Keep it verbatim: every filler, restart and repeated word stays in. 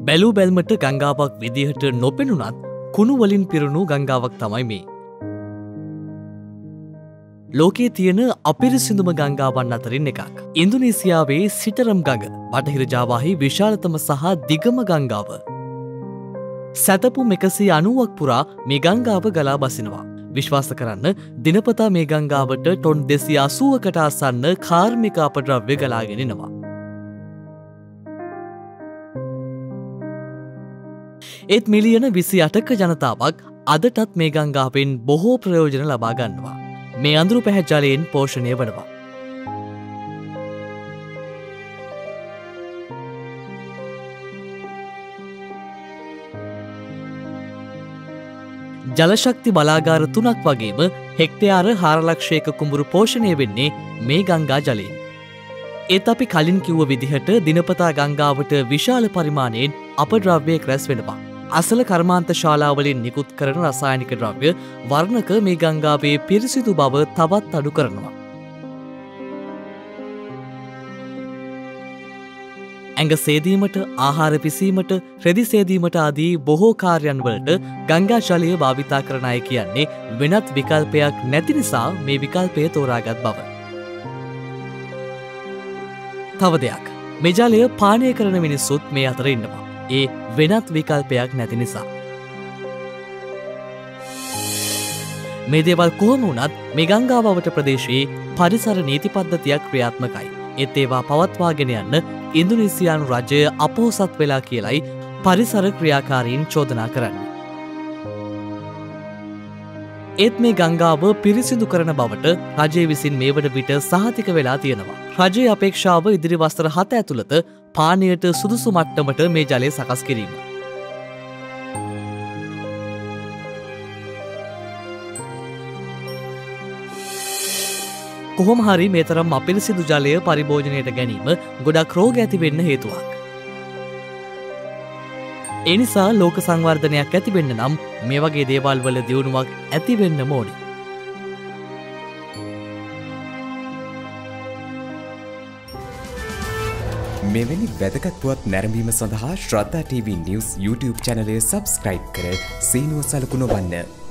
බැලූ බැල්මට ගංගාවක් විදිහට නොපෙනුනත් කුණු වලින් පිරුණු ගංගාවක් තමයි මේ. ලෝකයේ තියෙන අපිරිසිදුම ගංගාවන් අතරින් එකක්. ඉන්දුනීසියාවේ සිටරම් ගඟ බටහිර ජාවාහි විශාලතම සහ දිගම ගංගාව. සැතපුම් එකසිය අනූවක් පුරා මේ ගංගාව ගලා බසිනවා. විශ්වාස කරන්න දිනපතා මේ ගංගාවට ටොන් දෙසිය අසූවකට ආසන්න කාර්මික අපද්‍රව්‍ය ගලාගෙන එනවා. ඒත් මිලියන විසි අටක ජනතාවක් අදටත් මේ ගංගාවෙන් බොහෝ ප්‍රයෝජන ලබා ගන්නවා. මේ අඳුරු පැහැජලයෙන් පෝෂණය වනවා. ජලශක්ති බලාගාර තුනක් වගේම හෙක්ටයාර හාරලක්ෂයක කුඹුරු පෝෂණය වෙන්නේ මේ ගංගා ජලයෙන්. ඒත් අපි කලින් කිව්ව විදිහට දිනපතා ගංගාවට විශාල පරිමාණයෙන් අපද්‍රව්‍ය රැස් වෙනවා. අසල කර්මාන්ත ශාලාවලින් නිකුත් කරන රසායනික ද්‍රව්‍ය වර්ණක මේ ගංගාවේ පිරිසිදු බව තවත් අඩු කරනවා. ඇඟ සේදීමට, ආහාර පිසීමට, රෙදි සේදීමට ආදී බොහෝ කාර්යයන් වලට ගංගා ජලය භාවිතා කරන අය කියන්නේ වෙනත් විකල්පයක් නැති නිසා මේ විකල්පය තෝරාගත් බව. තව දෙයක්, මේ ජලය පානය කරන මිනිස්සුත් මේ අතර ඉන්නවා. ඒ වෙනත් විකල්පයක් නැති නිසා. මේ දේවල් කොහොම වුණත් මේ ගංගාවවට ප්‍රදේශයේ පරිසර නීති පද්ධතියක් ක්‍රියාත්මකයි. ඒත් ඒවා පවත්වාගෙන යන්න ඉන්දුනීසියානු රජය අපොහොසත් වෙලා කියලයි පරිසර ක්‍රියාකාරීන් චෝදනා කරන්නේ. ඒත් මේ ගංගාව පිරිසිදු කරන බවට රජය විසින් මේ වන විට සහතික වෙලා තියෙනවා. රජයේ අපේක්ෂාව ඉදිරි වසර හත ඇතුළත පානයට සුදුසු මට්ටමට මේ ජලය සකස් කිරීම. කොහොම හරි මේ තරම් අපිරිසිදු ජලය පරිභෝජනයට ගැනීම ගොඩක් රෝග ඇති වෙන්න හේතුවක්. ඒ නිසා ලෝක සංවර්ධනයක් ඇති වෙන්න නම් මේ වගේ දේවල් වල දියුණුවක් ඇති වෙන්න ඕනි. මෙවැනි වැදගත් පුවත් නැරඹීම සඳහා ශ්‍රද්ධා ටීවී නිවුස් YouTube චැනලය සබ්ස්ක්‍රයිබ් කර සීනුව සලකුණ වන්න.